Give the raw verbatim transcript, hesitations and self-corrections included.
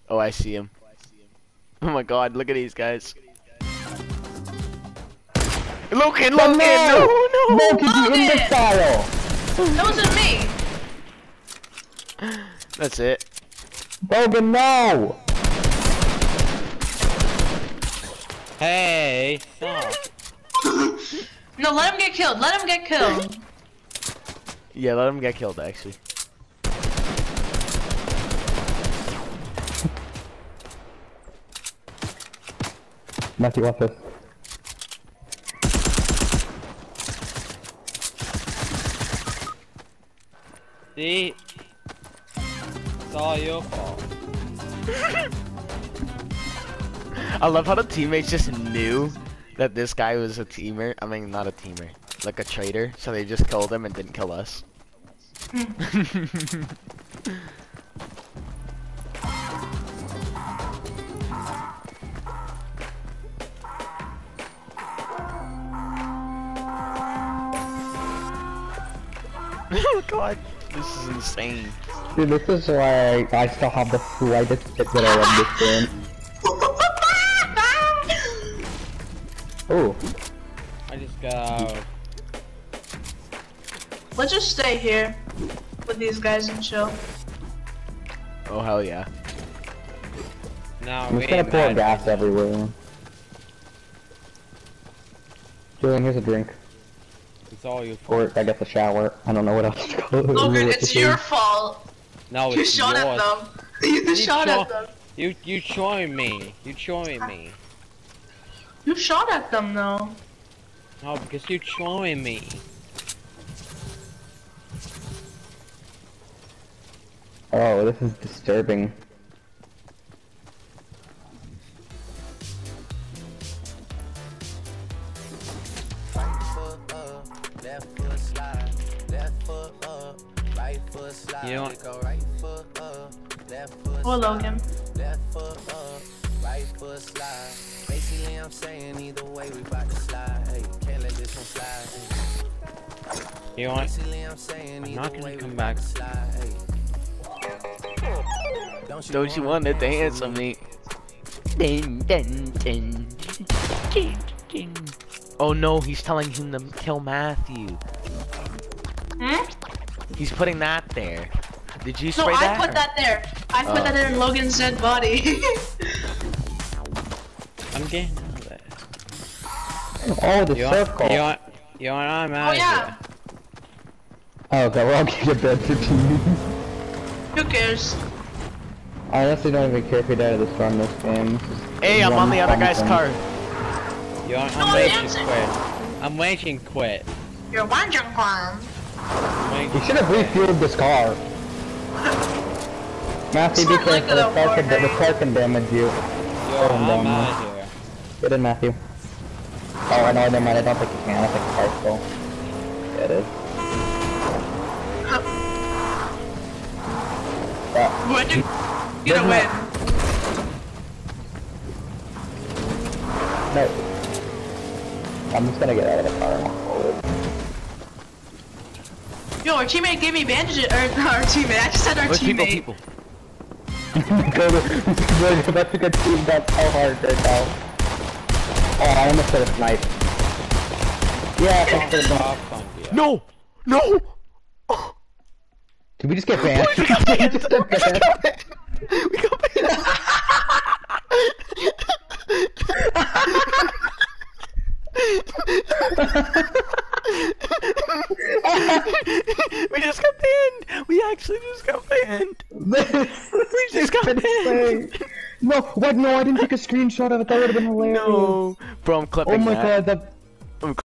Oh, I see him. Oh my god, look at these guys. Logan, Logan, no, no! Logan, you imbecile! That wasn't me! That's it. Logan, no! Hey, stop. No, let him get killed. Let him get killed. Yeah, let him get killed, actually. Matthew, watch this. See? It's all your fault. I love how the teammates just knew that this guy was a teamer. I mean, not a teamer, like a traitor. So they just killed him and didn't kill us. Oh god, this is insane. Dude, this is why I, I still have the slightest bit that I love this game. Oh. I just got. Let's just stay here with these guys and chill. Oh hell yeah. No, I'm we just gonna ain't pour mad. gas everywhere. Julian, here's a drink. It's all your fault. Or, I guess, a shower. I don't know what else to call it. Logan, What it's to your do. fault. No, You it's shot yours. at them. You You shot shot- at them. You you joined me. You joined me. You shot at them though. No, because you joined me. Oh, this is disturbing. Right foot up, left foot slide, left foot up, right foot slide. You know- We go right foot up, left foot Or slide, Logan. left foot up, right foot slide. Basically, I'm saying either way we bout to slide. Hey, can't let this one slide. Hey. You want? Basically, I'm saying I'm either not gonna way come we back. bout to slide. Hey. Don't you want to dance with me? Dun, dun, dun, dun, dun. Oh no, he's telling him to kill Matthew. Hmm? He's putting that there. Did you No, spray I that? put or- that there. I put Oh. that there in Logan's dead body. I'm getting out of there. Oh, the You want? circle. You want? You want? I'm out Oh of yeah. here. Oh, okay, we're all getting a bed fifteen. Who cares? I honestly don't even care if we die to the storm this game. Hey, I'm on the other guy's One car. You want? No, I'm I'm waiting answering. quit. I'm waiting quit. You're wandering farm. I'm We waiting. should have refueled this car. Matthew, be It's not like careful. a The car, can, the Fortnite. car can damage you. Yo, Oh, I'm no, no. out of here. Get in, Matthew. Oh, I know, never mind. I don't think you can. I think the car's full. Yeah, it is. Yeah. When you get a There's win. No. I'm just gonna get out of the car and walk forward. Yo, our teammate gave me bandages. Or our teammate. I just said our Where's people, teammate. people? Go to, that's a good team. That's so hard right now. Oh, I almost hit a snipe. Yeah, thanks for the Oh, block. fuck yeah. No! No! Did we just get banned? We got banned! We just got We banned. got banned! We got banned! We just got banned! We actually just got banned! we just got banned. No, what? No, I didn't take a screenshot of it. That would have been hilarious. No! Bro, I'm clipping Oh my that. god, that